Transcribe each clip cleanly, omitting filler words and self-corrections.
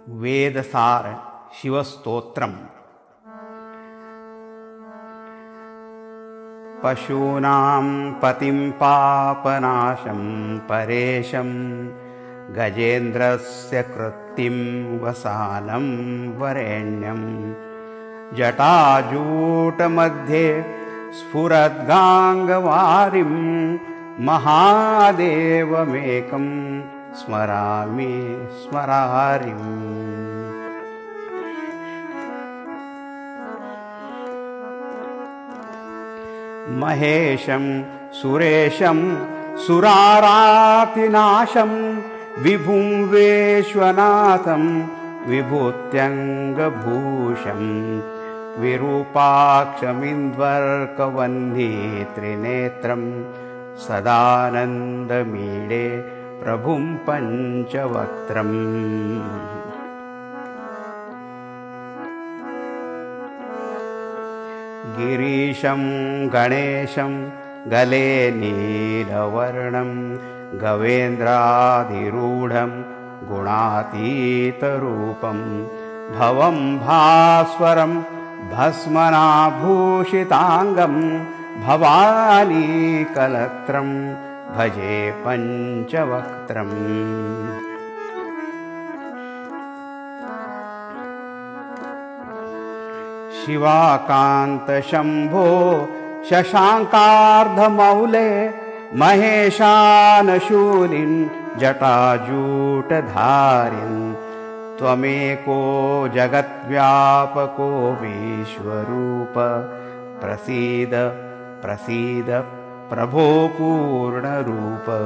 Vedasara Shiva Stotram. Pashunam patim papanasham paresham gajendrasya krittim vasanam varenyam jatajuta madhye sfuradgangavarim mahadevamekam Smarami smararim. Mahesham suresham suraratinasham vibhum veshwanatham vibhutyangabhusham virupaksham trinetram sadanandamide Prabhum Panchavaktram. Girisham Ganesham Gale Neelavarnam Gavendradhirudham Gunatitarupam Bhavam Bhaswaram Bhasmana Bhushitangam Bhavani Kalatram Bhaje Panchavaktram. Shivakanta Shambho Shashankardha Maule Maheshana Shulin Jatajuta Dharin Tvameko Jagatvyapako Vishwarupa Prasida Prasida Prabho Purna Rupa.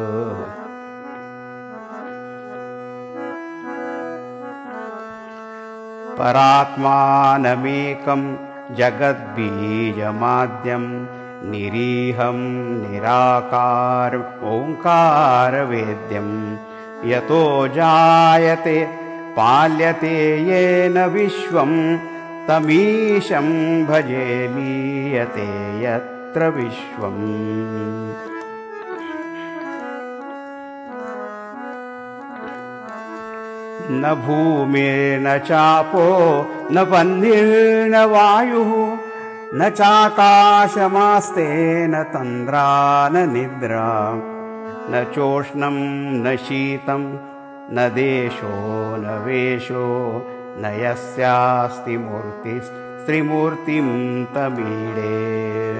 Paratmanamekam Jagadbijamadhyam Niriham Nirakar Omkara Vedyam Yato Jayate Palyate Yena Vishwam Tamisham Bhaje Liyate Yat Vishwam. Na bhume na chapo na pandhir na vayu na chakashamaste na tandra na nidra na choshnam na shitam na desho na vesho na yasyasti murtis trimurtim tamide.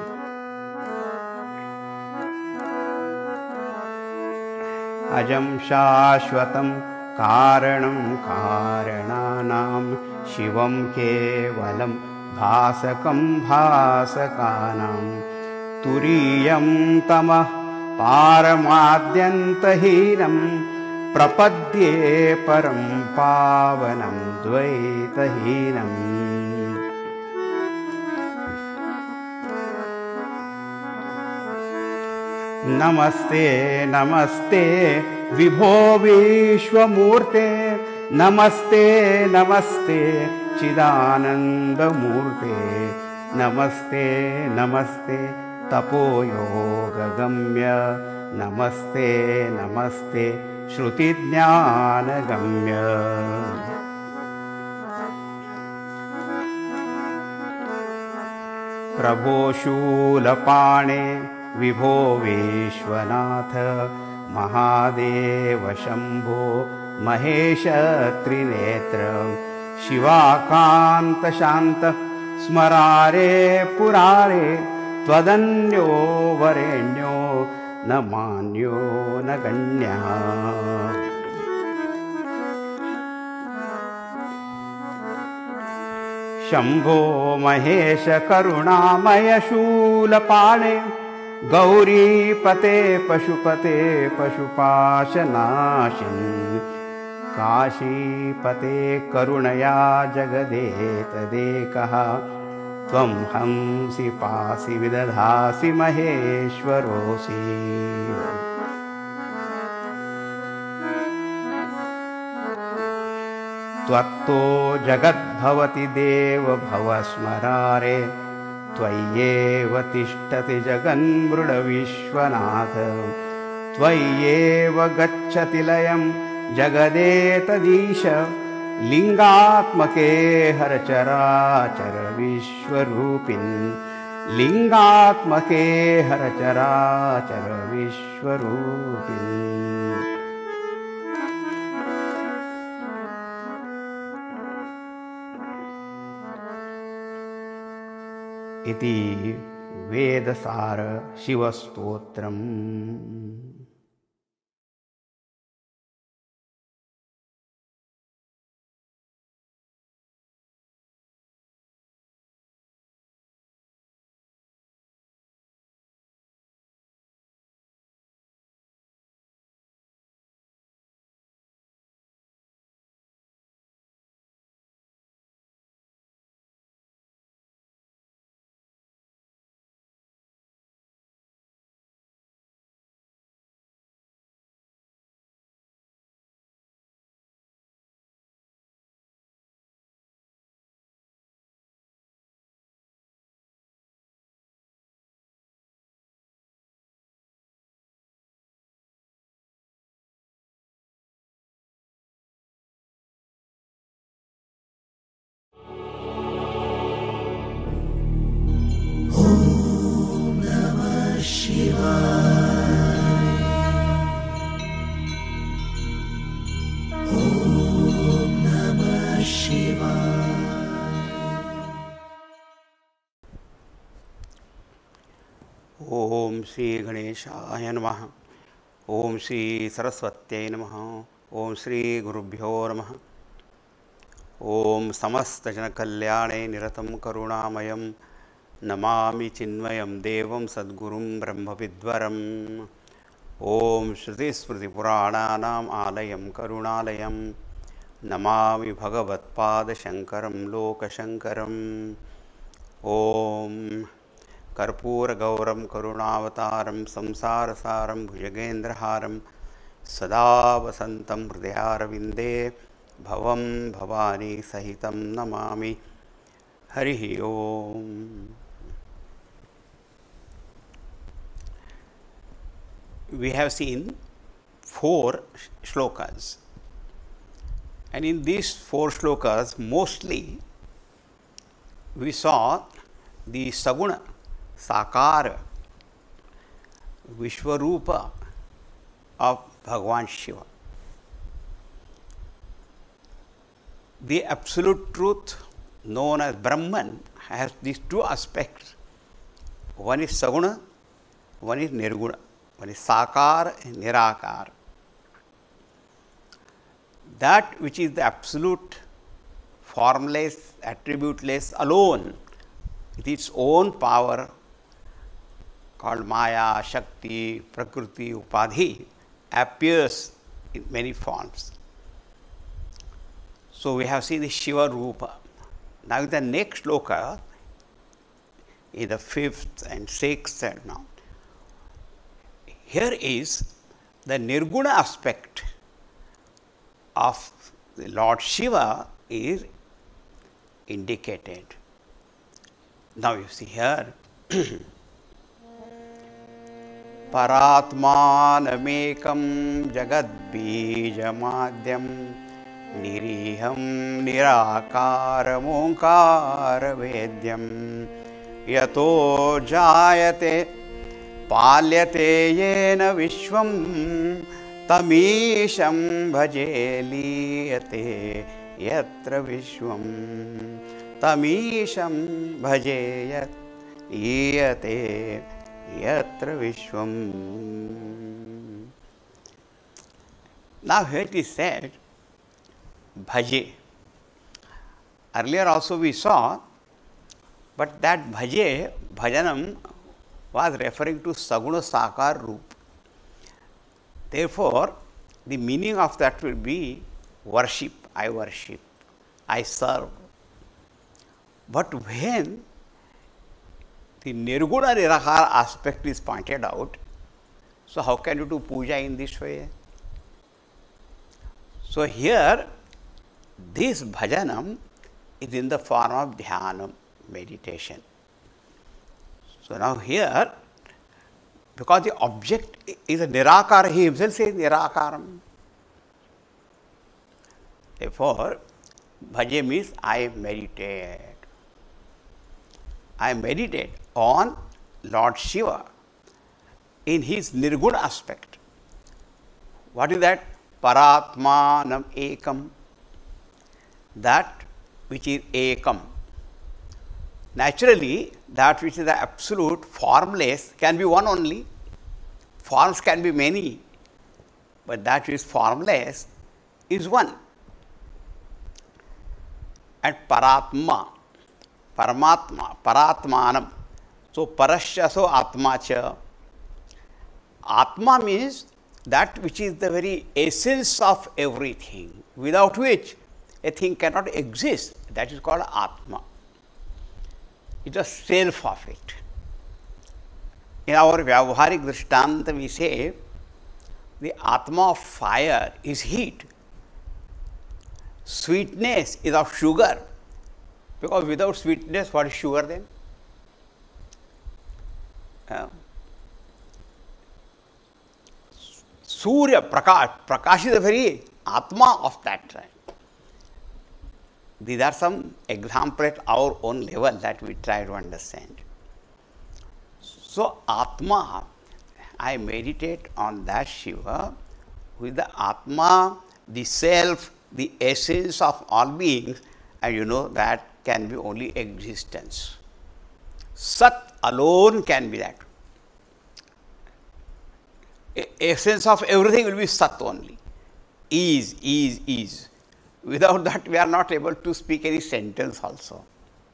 Ajam shashvatam karanam karananam shivam kevalam bhasakam bhasakanam turiyam tamah paramadyantahinam prapadye param pavanam dvaitahinam. Namaste, Namaste, Vibho Vishwamurte, Namaste, Namaste, Chidananda Murte, Namaste, Namaste, Tapo Yoga Gamya, Namaste, Namaste, Shruti Jnana Gamya. Prabho Shulapane, Vibho Vishwanatha Mahadeva Shambho Mahesha Trinetra Shivakanta Shanta Smarare Purare Tvadanyo Varenyo Namanyo Naganya. Shambho Mahesha Karunamaya Shulapane Gauri Pate Pashupate Pashupashanashin Kashi Pate Karunaya Jagadeta Dekaha Tvam Hamsi Pasi Vidadhasi Maheshwarosi. Tvatto Jagad Bhavati Deva Bhavasmarare Tvayeva tishtati jaganmruda vishwanatha Tvayeva gacchati layam जगदेतदीश लिंगात्मके हर चराचर विश्वरूपिन् लिंगात्मके हर चराचर विश्वरूपिन् इति वेदसार शिव स्तोत्रम्। ओम श्री गणेशाय नमः। ओम श्री सरस्वत्यै नमः। ओम श्री गुरुभ्यो नमः। ओम समस्त जन कल्याणे निरतं करुणामयं नमामि चिन्मयं देवं सद्गुरुं ब्रह्मविद्वरम्। ओम श्रुति स्मृति पुराणानाम् आलयं करुणालयं नमामि भगवत्पाद शंकरं लोकशंकरम्। ओम कर्पूरगौरं करुणावतारं संसारसारं भुजगेन्द्रहारं सदा वसन्तं हृदयारविन्दे भवं भवानी सहितं नमामि। हरिः ओम। We have seen 4 shlokas, and in these 4 shlokas mostly we saw the saguna, sakara, Vishwarupa of Bhagavan Shiva. The absolute truth known as Brahman has these 2 aspects. One is saguna, one is nirguna, one is sakara and nirakara. That which is the absolute, formless, attributeless alone, with its own power, called Maya, Shakti, Prakriti, Upadhi, appears in many forms. So we have seen the Shiva Rupa. Now in the next shloka, in the 5th and 6th and now, here is the Nirguna aspect of the Lord Shiva is indicated. Now you see here, Paratmanamekam jagadbijamadyam niriham nirakaram onkara vedyam yato jayate palyate yena vishwam tamisham bhaje liyate yatra vishwam tamisham bhaje yate yatra vishwam. Now here it is said bhaje. Earlier also we saw, but that bhaje, bhajanam, was referring to saguna sakar roop. Therefore, the meaning of that will be worship, I serve. But when the nirguna nirakara aspect is pointed out, so how can you do puja in this way? So here, this bhajanam is in the form of dhyanam, meditation. So now here, because the object is a nirakara, he himself says nirakaram. Therefore, bhaje means I meditate. I meditate on Lord Shiva in his nirguna aspect. What is that? Paratmanam ekam. That which is ekam. Naturally, that which is the absolute, formless, can be one only. Forms can be many, but that which is formless is one. And Paratma, Paramatma, Paratmanam. So, Parasya, so Atma cha. Atma means that which is the very essence of everything, without which a thing cannot exist. That is called Atma. It is the self of it. In our Vyavaharik Drishtanta, we say the Atma of fire is heat. Sweetness is of sugar, because without sweetness, what is sugar then? Surya, Prakash is the very Atma of that. These are some examples at our own level that we try to understand. So, Atma, I meditate on that Shiva, with the Atma, the self, the essence of all beings, and you know that can be only existence. Sat alone can be that. Essence of everything will be Sat only. Is. Without that, we are not able to speak any sentence also.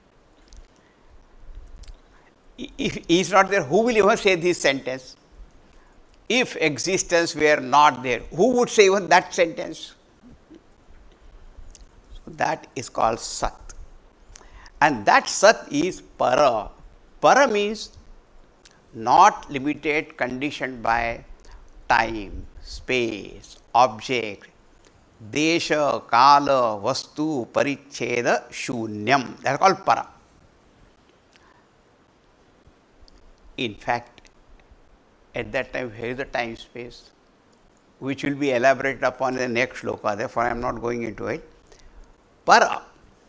If he is not there, who will even say this sentence? If existence were not there, who would say even that sentence? So that is called Sat. And that Sat is Para. Para means not limited, conditioned by time, space, object, desha, kala, vastu, paricheda, shunyam. That is called Para. In fact, at that time, here is the time space, which will be elaborated upon in the next shloka. Therefore, I am not going into it. Para.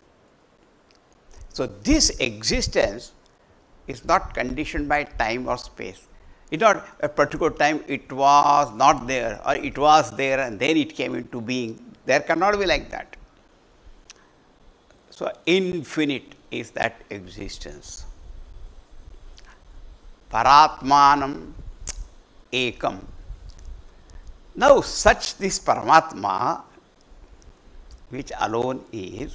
So, this existence is not conditioned by time or space. It is not a particular time it was not there, or it was there and then it came into being. There cannot be like that. So, infinite is that existence. Paratmanam ekam. Now, such this Paramatma, which alone is,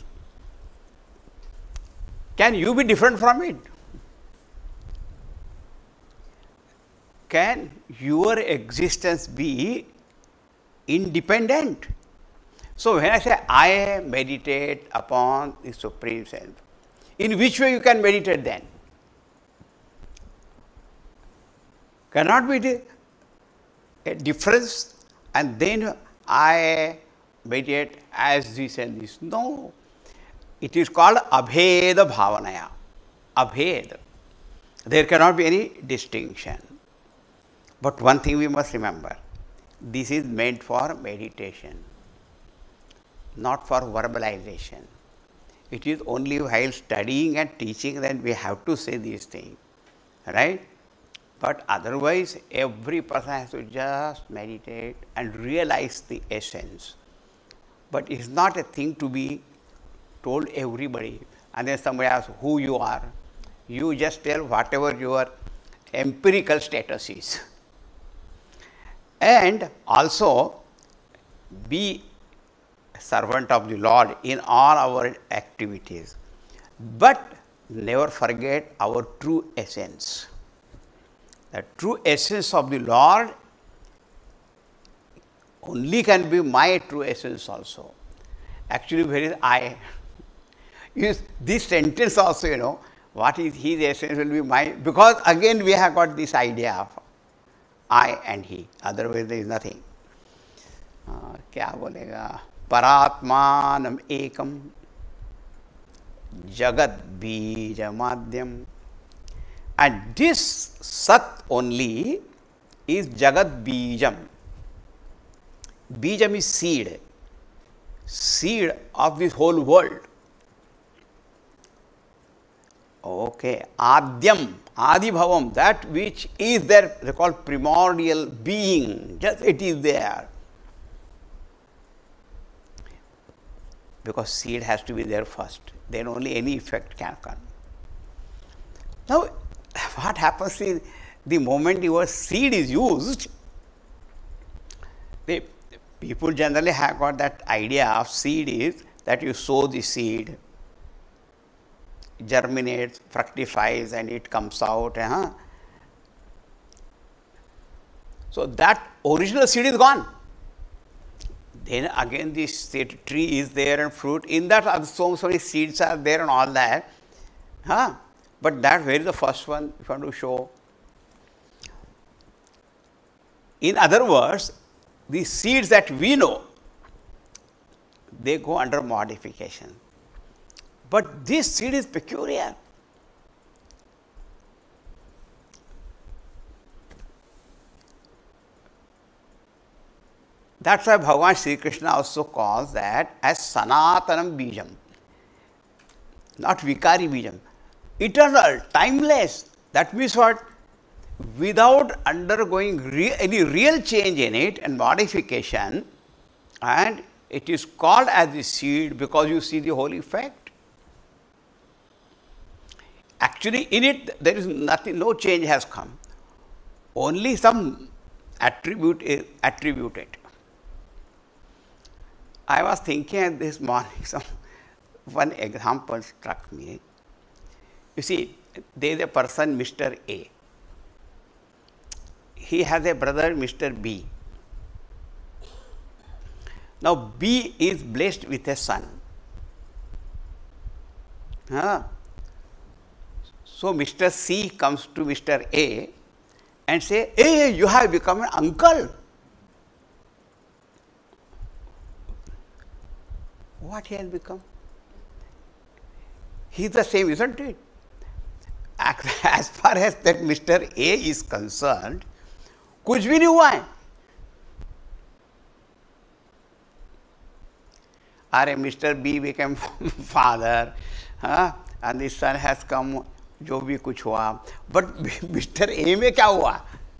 can you be different from it? Can your existence be independent? So, when I say I meditate upon the Supreme Self, in which way you can meditate then? Cannot be a difference and then I meditate as this and this. No. It is called Abheda Bhavanaya. Abhed. There cannot be any distinction. But one thing we must remember, this is meant for meditation, not for verbalization. It is only while studying and teaching that we have to say these things, right? But otherwise, every person has to just meditate and realize the essence. But it is not a thing to be told everybody, and then somebody asks who you are. You just tell whatever your empirical status is. And also be a servant of the Lord in all our activities, but never forget our true essence. The true essence of the Lord only can be my true essence also. Actually, where is I? Use this sentence also, what is his essence will be my, because again we have got this idea of I and he, otherwise there is nothing. क्या बोलेगा? परात्मानम एकम जगत बीज माध्यम. And this Sat only is Jagat Bijam. Bijam is seed. seed of this whole world. Okay, Adyam, Adibhavam, that which is there, they call primordial being, just it is there. Because seed has to be there first, then only any effect can come. Now, what happens is, the moment your seed is used, the people generally have got that idea of seed is that you sow the seed, germinates, fructifies, and it comes out. So that original seed is gone. Then again this seed tree is there and fruit. In that so many seeds are there and all that. But that where is the first one if you want to show? In other words, the seeds that we know, they go under modification. But this seed is peculiar. That's why Bhagavan Sri Krishna also calls that as Sanatanam Bijam, not Vikari Bijam. Eternal, timeless. That means what? Without undergoing any real change in it and modification, and it is called as the seed because you see the whole effect. Actually, in it there is nothing, no change has come. Only some attribute is attributed. I was thinking this morning, one example struck me. You see, there is a person, Mr. A. He has a brother, Mr. B. Now, B is blessed with a son. So, Mr. C comes to Mr. A and say, hey, you have become an uncle. What he has become? He is the same, isn't it? As far as that Mr. A is concerned, कुछ भी नहीं हुआ है. अरे Mr. B became father, and the son has come, जो भी कुछ हुआ. But Mr. A में क्या हुआ?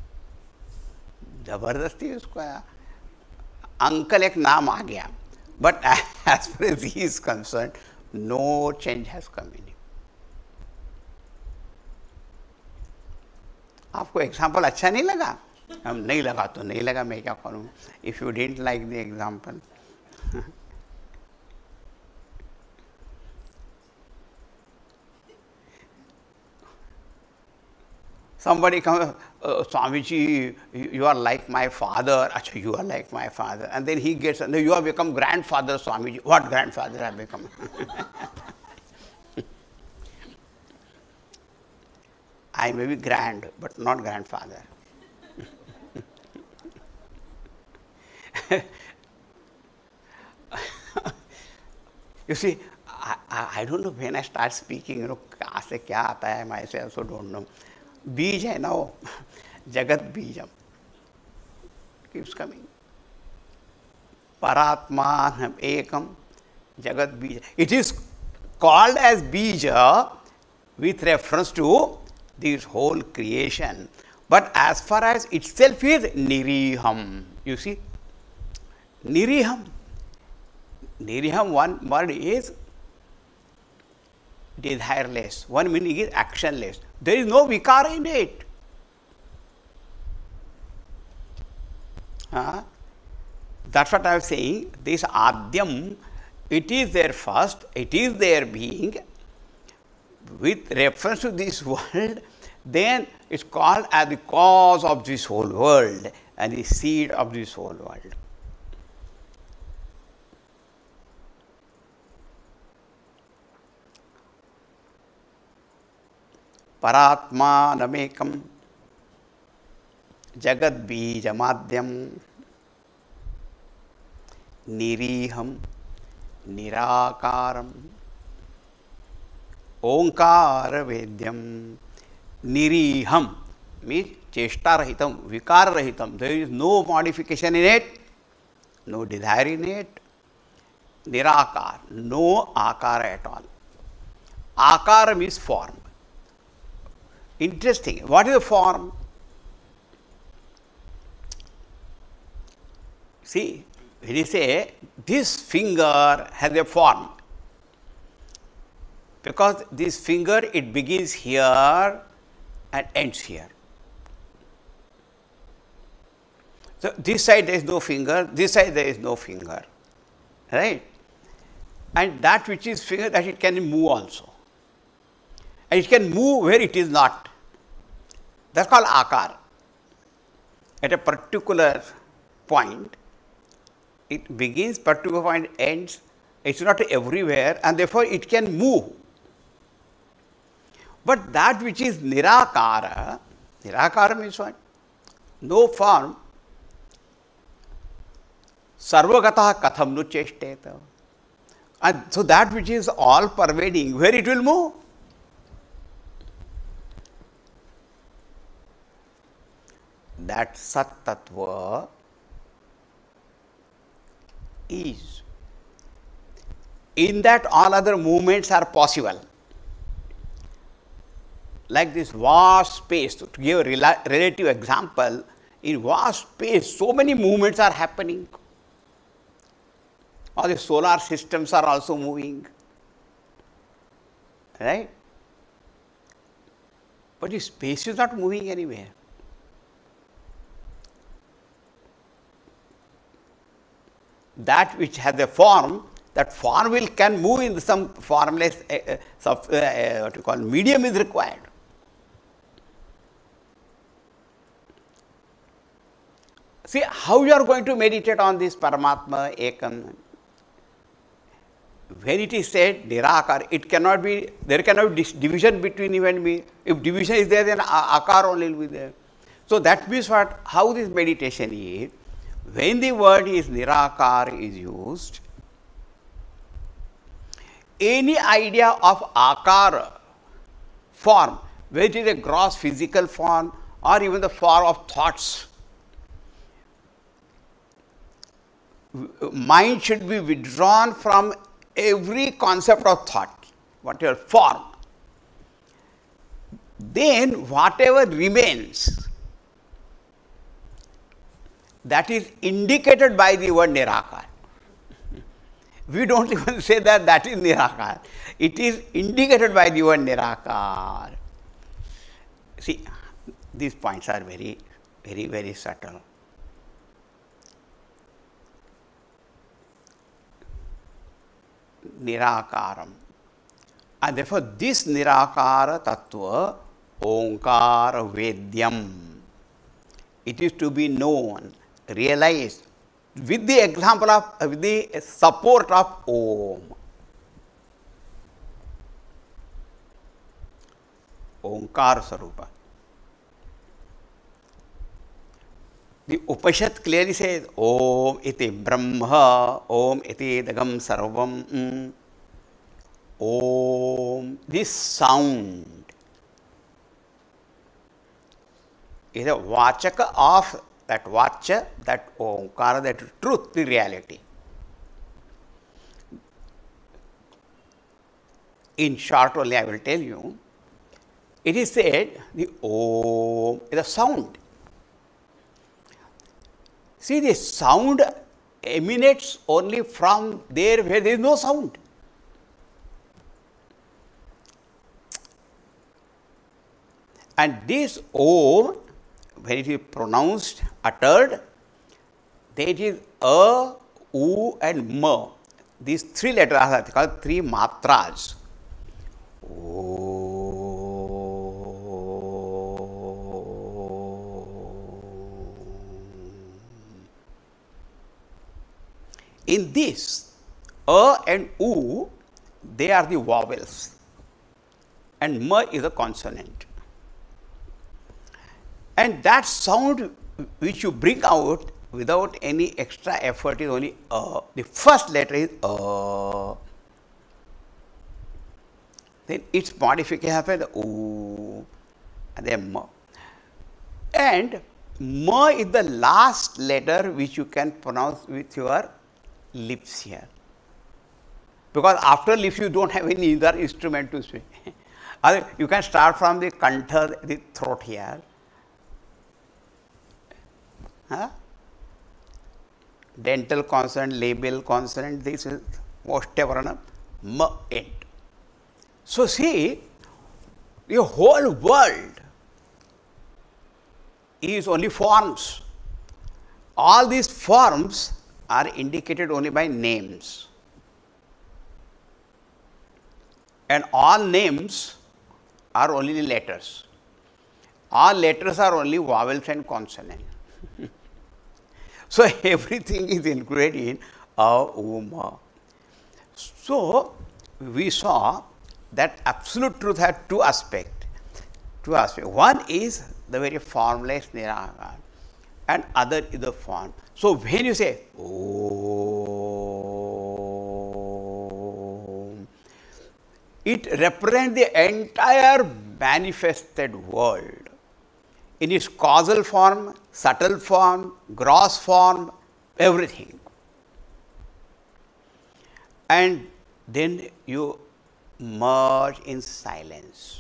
जबरदस्ती उसको आया. अंकल एक नाम आ गया. But as far as he is concerned, no change has come in him. आपको एग्जाम्पल अच्छा नहीं लगा? हम नहीं लगा तो नहीं लगा, मैं क्या करूँ? If you didn't like the example. Somebody comes, Swamiji, you are like my father. Achha, you are like my father. And then he gets, you have become grandfather, Swamiji. What grandfather I have become? I may be grand, but not grandfather. You see, I don't know when I start speaking, कहाँ से क्या आता है, I also don't know. बीज है ना वो, जगत बीजम, keeps coming. Paratmanam ekam, jagat bija. It is called as bija with reference to this whole creation. But as far as itself is niriham, you see, niriham. Niriham, one word is desireless, one meaning is actionless. There is no vikara in it. That's what I am saying. This adyam, it is there first, it is there being. With reference to this world, then it's called as the cause of this whole world and the seed of this whole world. Paratmanamekam jagat bijamadyam niriham nirakaram onkara vedyam. Niriham means cheshta rahitam, vikara rahitam. There is no modification in it, no desire in it. Nirakar, no akara at all. Akara means form. Interesting. What is the form? See, when you say this finger has a form, because this finger, it begins here and ends here. So, this side there is no finger, this side there is no finger, right? And that which is finger, that it can move also. And it can move where it is not. That is called akar. At a particular point, it begins, particular point ends, it is not everywhere, and therefore it can move. But that which is nirakara, nirakara means what? No form. Sarvagataha katham nu cheshteta. And so that which is all pervading, where it will move? That Sat Tattva is. In that all other movements are possible. Like this vast space, to give a relative example, in vast space, so many movements are happening. All the solar systems are also moving, right? But the space is not moving anywhere. That which has a form, that form can move in some formless what you call medium is required. See how you are going to meditate on this Paramatma Ekam. When it is said Nirakar, it cannot be, there cannot be division between you and me. If division is there, then Akar only will be there. So that means what? How this meditation is, when the word is Nirakar is used, any idea of Akara, form, whether it is a gross physical form or even the form of thoughts, mind should be withdrawn from every concept of thought, whatever form. Then whatever remains, that is indicated by the word Nirakar. We don't even say that that is Nirakar. It is indicated by the word Nirakar. See, these points are very, very, very subtle. Nirakaram. And therefore, this Nirakara Tattva, Omkara Vedyam, it is to be known, realized with the example of, with the support of Om. Omkara Sarupa. The Upanishad clearly says, Om iti Brahma, Om iti Dagam Sarvam. Om, this sound is a vachaka of that vacha, that Omkara, that truth, the reality. In short only I will tell you, it is said the Om is a sound. See, the sound emanates only from there where there is no sound. And this Om, when it is pronounced, uttered, there is A, U and Ma. These three letters are called three matras. In this, A and U, they are the vowels and Ma is a consonant. And that sound which you bring out without any extra effort is only A. The first letter is A. Then its modification happens U and then Ma. And Ma is the last letter which you can pronounce with your lips here. Because after all, if you don't have any other instrument to speak, you can start from the kantha, the throat here. Huh? Dental consonant, labial consonant, this is Oshtavarana, ma end. So see, the whole world is only forms. All these forms are indicated only by names. And all names are only letters. All letters are only vowels and consonants. So everything is included in Uma. So we saw that absolute truth had two aspects. One is the very formless Nirakara, and other is the form. So when you say Om, it represents the entire manifested world in its causal form, subtle form, gross form, everything. And then you merge in silence.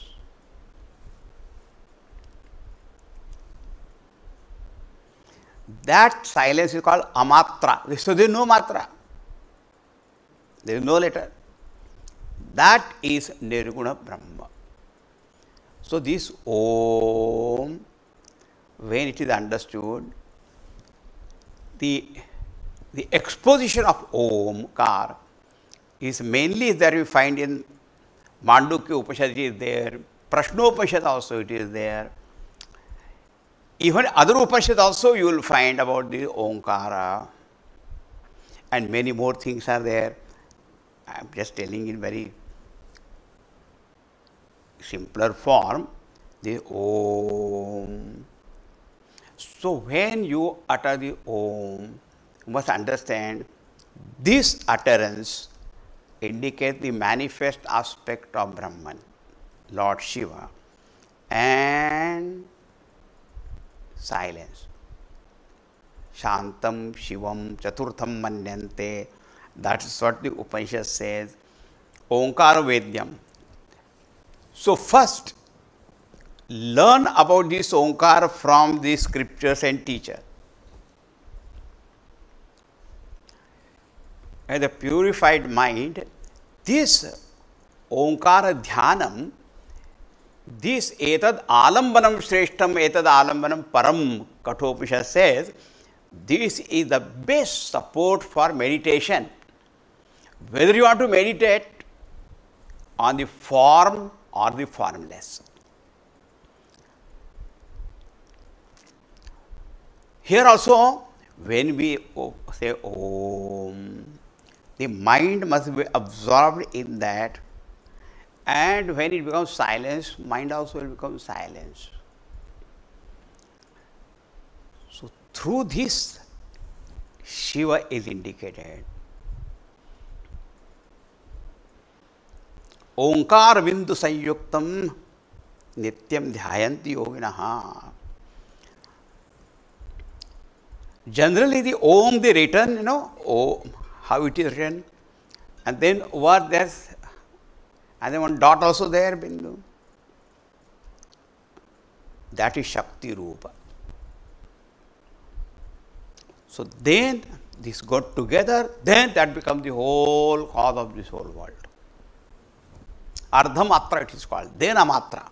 That silence is called amatra. So there is no matra. There is no letter. That is Nirguna Brahma. So this Om, when it is understood, the exposition of Omkar is mainly that we find in Mandukya Upanishad, it is there, Prashnopanishad also it is there. Even other Upanishads also you will find about the Omkara, and many more things are there. I am just telling in very simpler form, the Om. So when you utter the Om, you must understand this utterance indicates the manifest aspect of Brahman, Lord Shiva, and silence. Shantam Shivam Chaturtham Manyante. That is what the Upanishad says. Omkara Vedyam. So first, learn about this Omkara from the scriptures and teacher. As a purified mind, this Omkara Dhyanam, this etad alambanam shreshtam etad alambanam param, Kathopanishad says, this is the best support for meditation. Whether you want to meditate on the form or the formless. Here also, when we say Om, the mind must be absorbed in that, and when it becomes silence, mind also will become silence. So through this, Shiva is indicated. Omkar Bindu Sanyuktam Nityam Dhyayanti Yoginaha. Generally, the Om, the written, Om, how it is written, and then what there's, and then one dot also there, Bindu. That is Shakti Rupa. So then this got together, then that becomes the whole cause of this whole world. Ardhamatra it is called, then Amatra.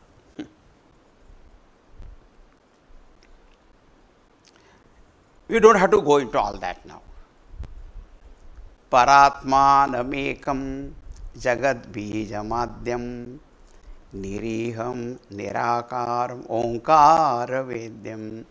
We don't have to go into all that now. Paratmanamekam Jagad Bijamadyam Niriham Nirakaram Omkara Vedyam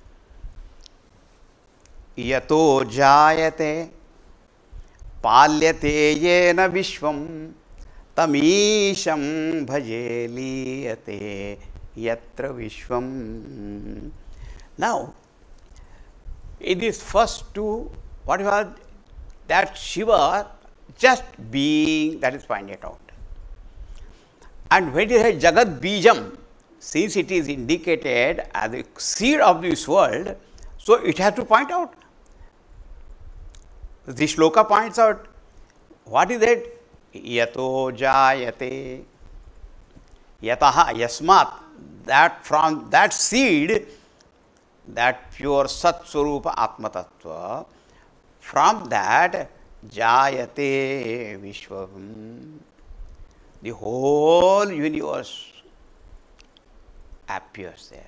Yato Jayate Palyate Yena Vishwam Tamisham Bhaje Liyate Yatra Vishwam. Now, in these first two, what you are, that Shiva just being, that is pointed out. And when it is Jagat Bijam, since it is indicated as the seed of this world, so it has to point out. The shloka points out, what is it? yato jayate, yataha, yasmat, that from that seed, that pure Sat Swarupa Atma Tattva, from that jayate Vishwam, the whole universe appears there.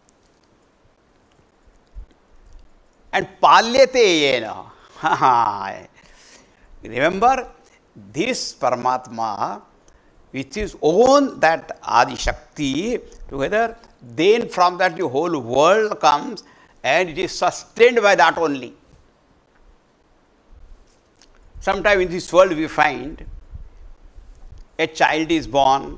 And palyate yena. Remember, this Paramatma, which is own that Adi Shakti together, then from that the whole world comes and it is sustained by that only. Sometimes in this world we find a child is born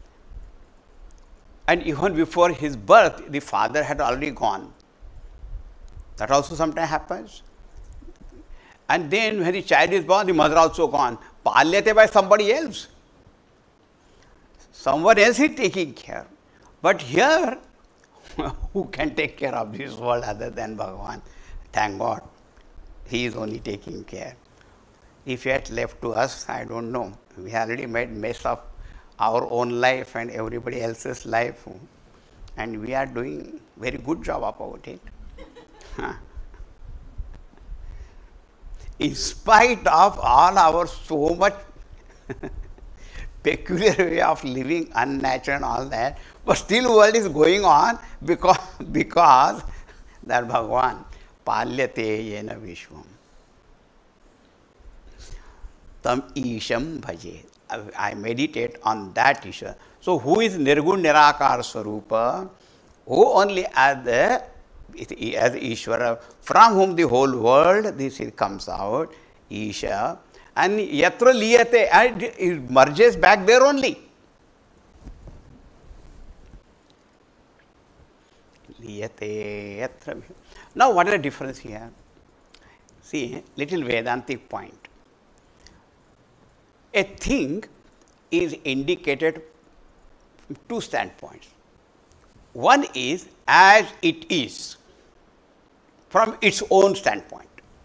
and even before his birth the father had already gone. That also sometimes happens. And then when the child is born, the mother also gone. Palyate by somebody else. Someone else is taking care. But here, who can take care of this world other than Bhagavan? Thank God, He is only taking care. If he had left to us, I don't know. We already made mess of our own life and everybody else's life. And we are doing very good job about it. In spite of all our so much peculiar way of living, unnatural and all that, but still world is going on because that Bhagavan, palyate yena vishwam. Tam isham bhaje. I meditate on that Isha. So who is Nirgun Nirakar Swarupa? Who only as Ishvara, from whom the whole world this comes out, Isha, and yatra liyate, and it merges back there only. Liyate yatra. Now what is the difference here? See, little Vedantic point. A thing is indicated from two standpoints. One is as it is, from its own standpoint.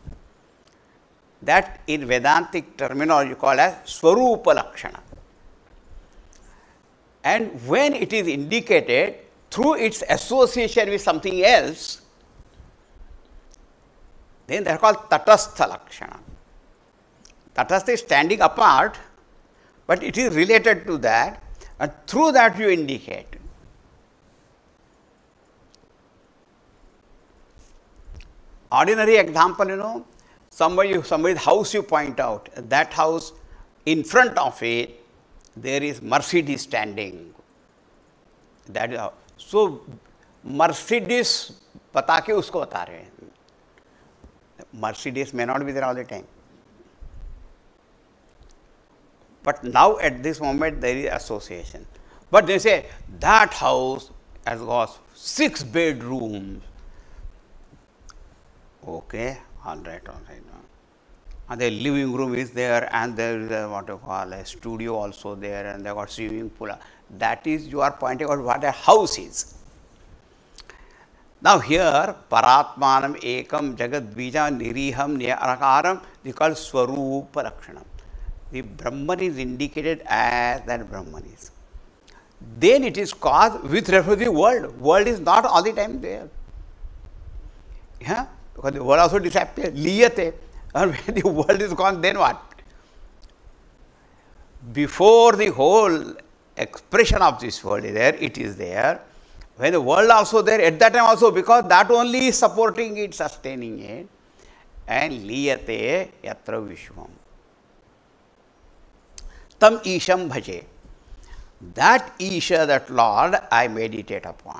That in Vedantic terminology called as Swarupa Lakshana. And when it is indicated through its association with something else, then they are called Tatastha Lakshana. Tatastha is standing apart, but it is related to that, and through that you indicate. Ordinary example, somebody's house you point out, that house, in front of it, there is Mercedes standing. That is how. So, Mercedes, bata ke usko bata rahe. Mercedes may not be there all the time. But now at this moment there is association. But they say that house has got 6 bedrooms. Okay, all right. And the living room is there, and there is a studio also there, and they got swimming pool. That is, you are pointing out what a house is. Now here, Paratmanam Ekam Jagat Bija Niriham Nirakaram, they call Swarupa Lakshanam. The Brahman is indicated as that Brahman is. Then it is caused with reference to the world. World is not all the time there. Yeah? Because the world also disappears. Liyate. And when the world is gone, then what? Before the whole expression of this world is there, it is there. When the world also there, at that time also, because that only is supporting it, sustaining it. And liyate yatra vishwam. Tam isham bhaje. That Isha, that Lord, I meditate upon.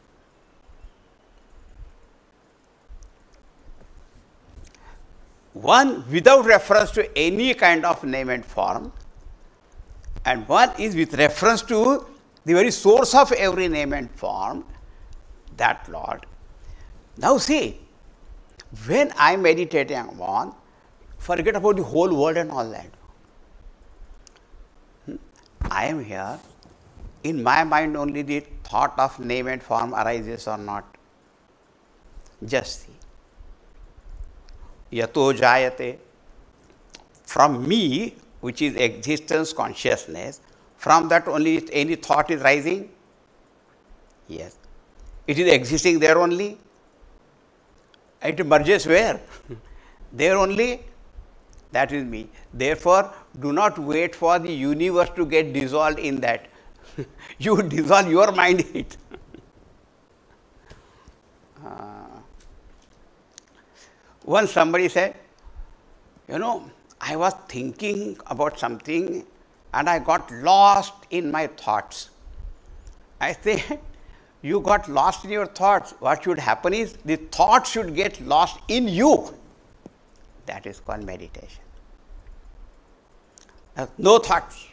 One without reference to any kind of name and form, and one is with reference to the very source of every name and form, that Lord. Now see, when I am meditating on, forget about the whole world and all that. I am here, in my mind only the thought of name and form arises or not. Just see. Yato jayate. From me, which is existence consciousness, from that only any thought is rising? Yes. It is existing there only. It merges where? There only. That is me. Therefore, do not wait for the universe to get dissolved in that. You dissolve your mind in it. Once somebody said, you know, I was thinking about something and I got lost in my thoughts. I say, you got lost in your thoughts. What should happen is the thoughts should get lost in you. That is called meditation. No thoughts.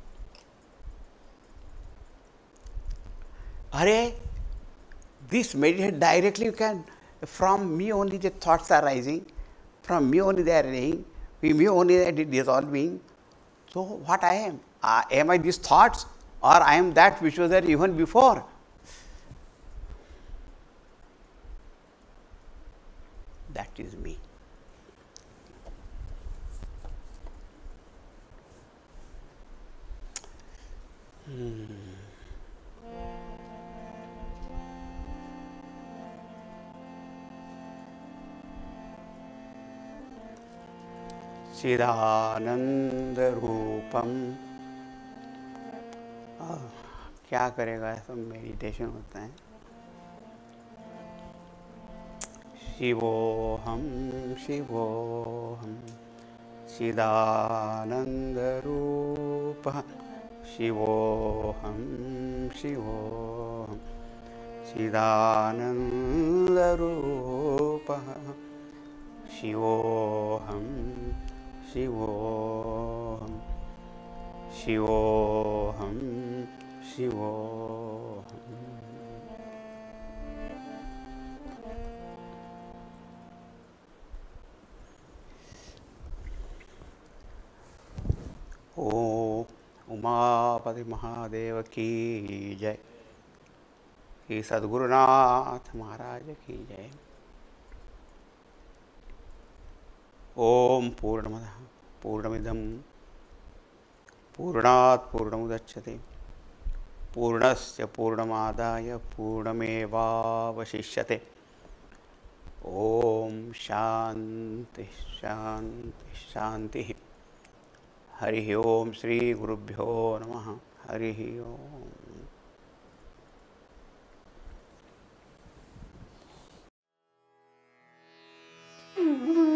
Arey, this meditation directly you can, from me only the thoughts are rising, from me only they are rising, from me only they are dissolving. So what I am? Am I these thoughts, or I am that which was there even before? That is me. चिदानंद रूपम. क्या करेगा, सब meditation होता है. शिवोहम शिवोहम चिदानंद रूप. शिवोहम शिवोहम चिदानंद रूप. शिवोहम शिवोहम शिवोहम शिवोहम. ओ उमापति महादेव की जय. श्री सद्गुरुनाथ महाराज की जय. ओम पूर्णमदः पूर्णमिदं पूर्णात् पूर्णमुदच्यते पूर्णस्य पूर्णमादाय पूर्णमेवावशिष्यते. ओम शांति शांति शांति. हरि ओम श्री गुरुभ्यो नमः. हरि ओम.